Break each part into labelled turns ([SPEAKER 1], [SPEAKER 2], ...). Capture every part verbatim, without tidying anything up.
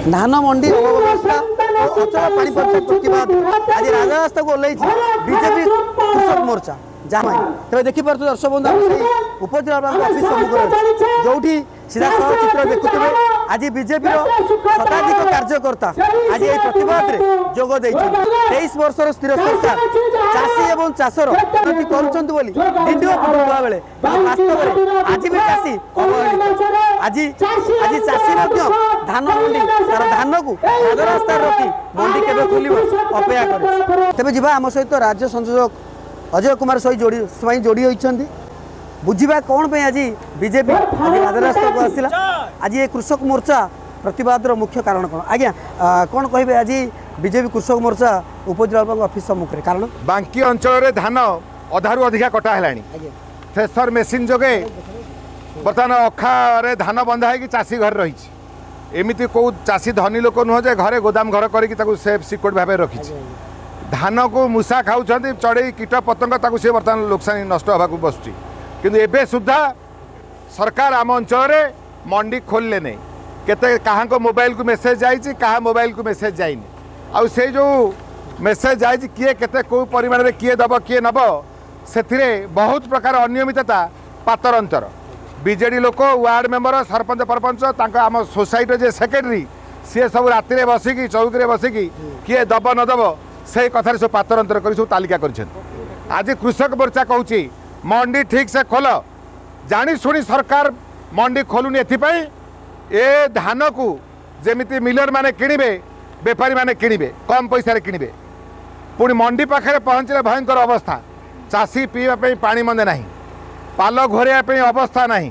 [SPEAKER 1] धान मंडी अव्यवस्था और अचल पानीपत प्रतिवाद आज राजरास्ता को ओह्लैछि बीजेपी कृषक मोर्चा जहाँ तेज देखिपे दर्शक बंधु उपजिला ऑफिस सम्मुख जो सीधा सड़क चित्र देखुए आज बीजेपी शताधिक कार्यकर्ता आज ये प्रतिवाद जोग तेईस वर्षर स्थिर सरकार चाषी और चाषर उन्नति करुला बेले वास्तव आज भी चाषी अवहेलित आज आज चाषी धान मंडी तार धान को राजरास्ता रखी मंडी केवे खोल अपेक्षा कर तेज जी आम सहित राज्य संयोजक अजय कुमार सही जोड़ी जोड़ी होती बुझा कौन पे आज बीजेपी आज राजरास्ता को आसला आज ये कृषक मोर्चा प्रतिवाद मुख्य कारण कौन आज्ञा कौन कहे आज बीजेपी कृषक मोर्चा उपजिला ऑफिस सम्मुख कारण
[SPEAKER 2] बांकी अंचल धान अधारू अधिका कटा है थ्रेसर मेसीन जोगे बर्तमान अखारे धान बंधा है कि चाषी घर रही एमती कौ चाषी धनी लोक नुह जे घरे गोदाम घर करके सेफ सिक्योर भाव रखी धान को मूषा खाऊँ चढ़ई कीट पतंग सी बर्तमान लोकसानी नष्ट होगा बसुची किंतु एबे सुधा सरकार आम अंचल मंडी खोलले नहीं केते कहाँ को मोबाइल को मेसेज जाइए कहाँ मोबाइल को मेसेज जाइनी आउ से जो मेसेज जाइए किए केते को परिमाण रे किए दब किए नब से बहुत प्रकार अनियमितता पातर अंतर बीजेडी लोक वार्ड मेंबर सरपंच परपंच आम सोसाइटी जे सेक्रेटरी सी सब राति बसिकी चौकी बसिकी किए दब नदब से कथार सब पातर अंतर कर सब तालिका कर आज कृषक मोर्चा कहूँ मंडी ठीक से खोल जानी शुणी सरकार मंडी खोलुनी एथिपाई ए धान को जेमिति मिलर माने किणिबे बेपारी माने किणिबे कम पैसा किणिबे पुणी मंडी पाखे पहुँचले भयंकर अवस्था चाषी पीवा पानी मंदे नहीं पाल घोरिया अवस्था नहीं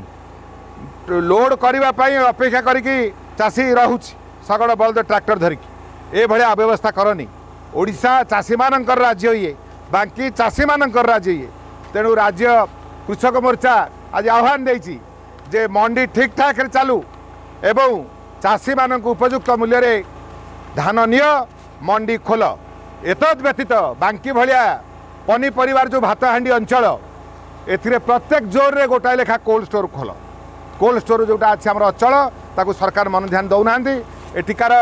[SPEAKER 2] लोड करने अपेक्षा करिकी चाषी रोच शगड़ बलद ट्रैक्टर धरिकी ए भलिया अव्यवस्था करनी ओडिशा चाषी मानकर राज्य ये बाकी चाषी मानकर राज्य ये तेणु राज्य कृषक मोर्चा आज आह्वान देछि जे मंडी ठीक ठाक चालू एवं चाषी मान उपयुक्त मूल्य रे धान निय मंडी खोल एतद व्यतीत बांकी भलिया पनीपरिवार जो भात हांडी अंचल एथिरे प्रत्येक जोर रे गोटाए लेखा कोल्ड स्टोर खोल कोल्ड स्टोर जोटा अच्छे आम अचल ताकू सरकार मन ध्यान दौना एठिकार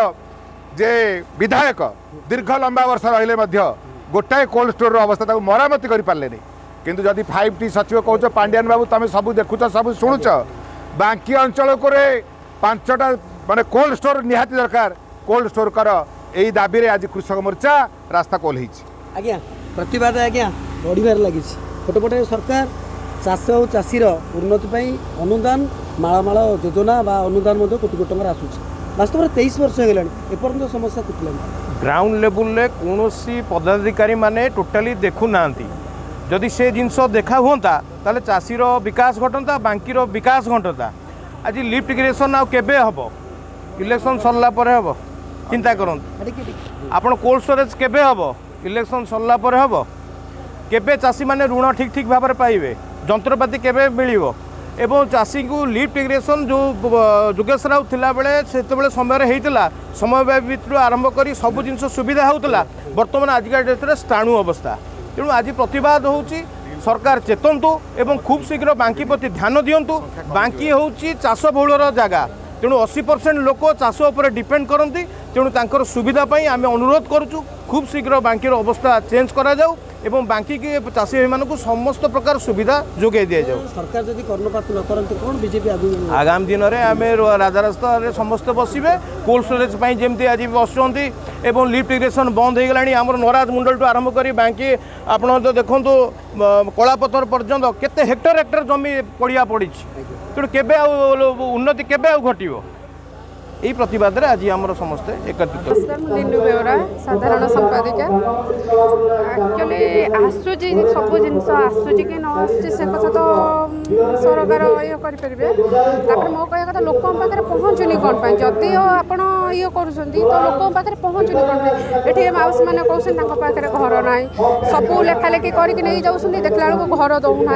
[SPEAKER 2] जे विधायक दीर्घ लंबा वर्ष रहिले गोटाए कोल्ड स्टोर अवस्था मरामती कर पारे नहीं किंतु जदि फाइव टी सचिव कौच पांड्यान बाबू तुम सब देखुच सब शुणुच बाकी अंचल को पांचटा माने कोल्ड स्टोर निहाती दरकार कोल्ड स्टोर कर यही दाबी आज कृषक मोर्चा रास्ता को ओह्लैछि
[SPEAKER 1] आज्ञा प्रतिवाद आज्ञा बढ़िबार लगी गोटे सरकार चाष और चाषीर उन्नति अनुदान मालमाल योजना बा अनुदान कोटी कोटी टंका आसूँ वास्तव में तेईस वर्ष हो गलानी एपर्यंत समस्या तुटलानी
[SPEAKER 3] ग्राउंड लेवल कौन पदाधिकारी माने टोटाली देखु नांती जदि से जिनस देखा हुआ ताले चाषीर विकास घटता बांकीर विकास घटता आज लिफ्ट इरिगेशन आउ केबे हबो इलेक्शन सरला परे हबो चिंता करंतु आपण कोल्ड स्टोरेज केबे हबो इलेक्शन सरला परे हबो केबे चाषी माने ऋण ठीक ठीक भाव में पाइबे जंत्रपाति केबे मिलिबो एवं चाषी को लिफ्ट इरिगेशन जो जोगेश राव थिला बेले सेते बेले समय हेइतला समय भितर आरंभ करी सब जिनस सुविधा होउतला वर्तमान आजिका डेट रे स्थाणु अवस्था तेणु आज प्रतिवाद होउची सरकार चेतंतु एवं खूब शीघ्र बांकी प्रति ध्यान दियंतु बांकी होउची चाष बहुलर जगह तेणु अस्सी परसेंट लोक चाष उपर डिपेंड करती तेणु तांकर सुविधा पई आमे अनुरोध करूचु खूब शीघ्र बांकीर अवस्था चेंज करा जाऊ एवं बांकी के चाषी भाई मानक समस्त प्रकार सुविधा जोगे दि जाऊ
[SPEAKER 1] सरकार जदि कर्णपात न करते कौन बीजेपी
[SPEAKER 3] आगामी दिन में आम राजरास्ता समस्ते बसवे कोल्ड स्टोरेज जमी आज बसुँच एवं लिफ्ट इरिगेशन बंद हो गलानी आम नराज मुंडल टू आरंभ कर बांकी आप देखु कलापथर पर्यंत केते हेक्टर हेक्टर जमी पड़िया पड़ी तेणु केबे उन्नति केबे घटो यही प्रतिवाद रे आज आम समस्ते एकत्रित
[SPEAKER 4] लिनु बेहरा साधारण संपादिका एक्चुअली आसूची सब जिनस आसूची कि न आसूची से कथा तो सरकार ये करेंगे मो कह कथा लोक पाखे पहुँचुनी कौन पाई जदि आप ये कर तो लोक पाखे पहुँचुनी कौन ये माउसी मैंने कहते पाखे घर ना सब लेखालेखी करके जाऊँ देखला बेलू घर दौना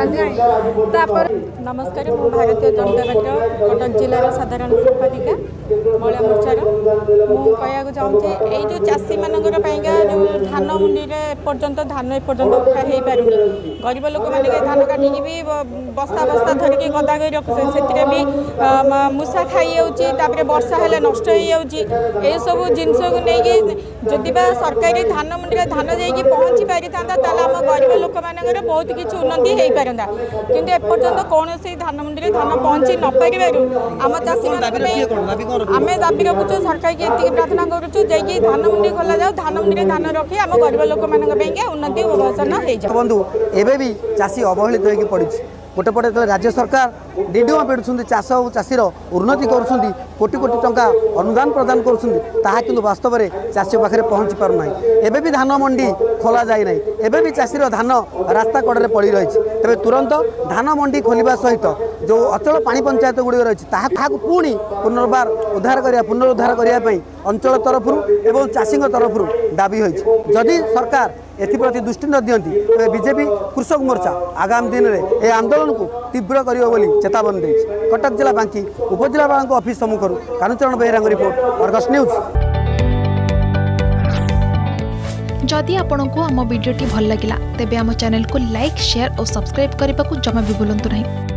[SPEAKER 5] नमस्कार मु भारतीय जनता पार्टी कटक जिलार साधारण संपादिका महिला मोर्चार मुझे चाहूँगी यही जो चाषी मानक जो धान मुंडी पर्यंत धान एपर्यंत उठा हो पारे गरीब लोक मैंने धान काटिकी भी बस्ता ବସ୍ତା ଧରିକି ଗଦା କରି ରଖୁଛନ୍ତି ସେଥିରେ ବି ମୂଷା ଖାଇଯାଉଛି ତାପରେ ବର୍ଷା ହେଲେ ନଷ୍ଟ ହେଇଯାଉଛି ଏସବୁ ଜିନିଷକୁ ନେଇକି ଯଦି ବା ସରକାରୀ ଧାନ ମଣ୍ଡିରେ ଧାନ ଯାଇକି ପହଞ୍ଚି ପାରିଥାନ୍ତା ତାହେଲେ ଆମ ଗରିବ ଲୋକମାନଙ୍କର ବହୁତ କିଛି ଉନ୍ନତି ହେଇପାରନ୍ତା କିନ୍ତୁ ଏପର୍ଯ୍ୟନ୍ତ କୌଣସି ଧାନ ମଣ୍ଡିରେ ଧାନ ପହଞ୍ଚି ନ ପାରିବାରୁ ଆମ ଚାଷୀମାନଙ୍କ ପାଇଁ ଆମେ ଦାବି ରଖୁଛୁ ସରକାରକି ଏତିକି ପ୍ରାର୍ଥନା କରୁଛୁ ଯାଇକି ଧାନ ମଣ୍ଡି ଖୋଲା ଯାଉ ଧାନ ମଣ୍ଡିରେ ଧାନ ରଖି ଆମ ଗରିବ ଲୋକମାନଙ୍କ ପାଇଁକା ଉନ୍ନତି ପ୍ରଦର୍ଶନ ହେଇଯାଉ।
[SPEAKER 1] ବନ୍ଧୁ ଏବେ ବି ଚାଷୀ ଅବହେଳିତ ହୋଇକି ପଡ଼ିଛି गोटे पटे जो राज्य सरकार डीडीओ पेड़ुंट चाष और चाषीर उन्नति कर कोटी कोटी टंका अनुदान प्रदान कर वास्तव में चाषी पाखे पहुँची पारना एबे भी धान मंडी खोल जाए ना एबे भी चाषीर धान रास्ता कड़े पड़ रही तेज तुरंत धान मंडी खोलने सहित जो अचल पानी पंचायत गुड़िक रही पुणी पुनर्बार उद्धार करने पुनरुद्धार करने अंचल तरफ एवं चाषी तरफ दाबी होदी सरकार एप्रति दृष्टि न दियंती तेज बीजेपी कृषक मोर्चा आगामी दिन में यह आंदोलन को तीव्र कर चेतावनी देछि। कटक जिला बांकी उपजिलापाल ऑफिस सम्मुख Kanucharan Behera report Argus News.
[SPEAKER 6] जदि आपंक आम भिडी भल लगा तेब आम चैनल को लाइक शेयर और सब्सक्राइब करने को जमा भी भूलु नहीं।